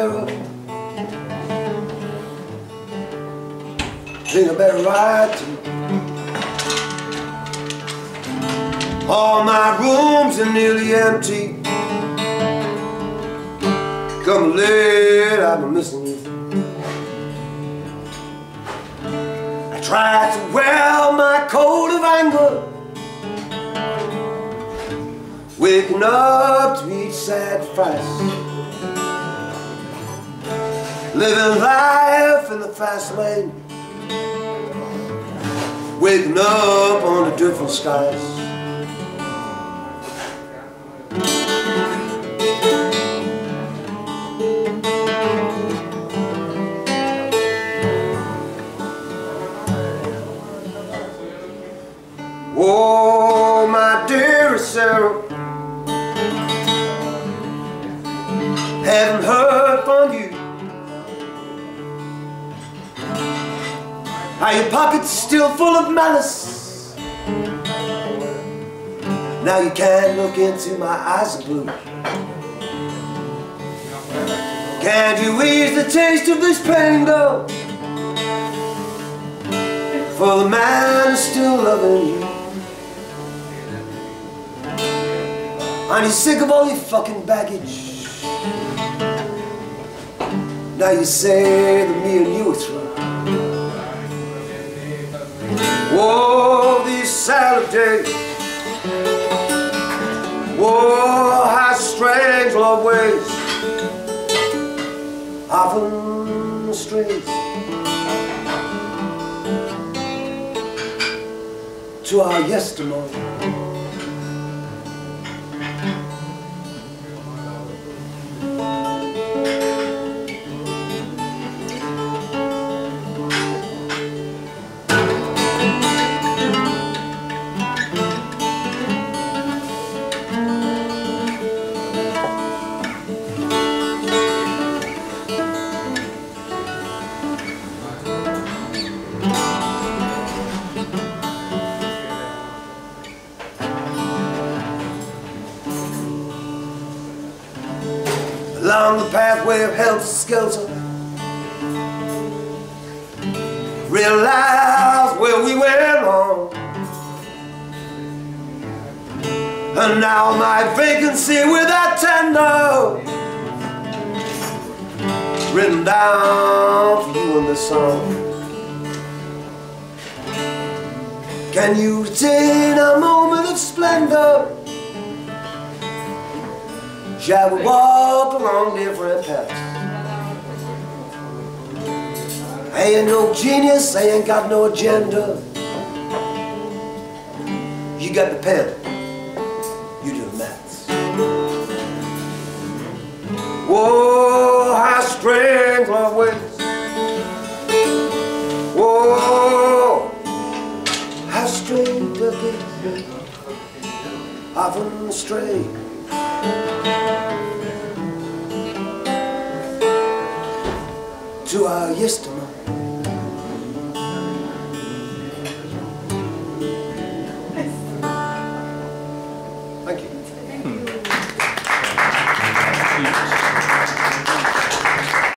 Sarah, think I better write to you. All my rooms are nearly empty. Come late, I've been missing you. I tried to wear my coat of anger, waking up to each sacrifice, living life in the fast lane, waking up under different skies. Oh, my dearest Sarah, haven't heard from you. Are your pockets still full of malice? Now you can't look into my eyes of blue. Can't you ease the taste of this pain, though? For the man is still loving you. And he's sick of all your fucking baggage. Now you say that me and you are through. Whoa, these salad days. Whoa, how strange love ways. Often strays to our yestermorn. Along the pathway of helter-skelter, realized where we went wrong. And now my vacancy with that tender written down for you in the song. Can you retain a moment of splendor? Shall we walk along different paths? I ain't no genius, I ain't got no agenda. You got the pen, you do the maths. Whoa, how strange love waits. Whoa, how strange love waits. Often stray to our yestermorn.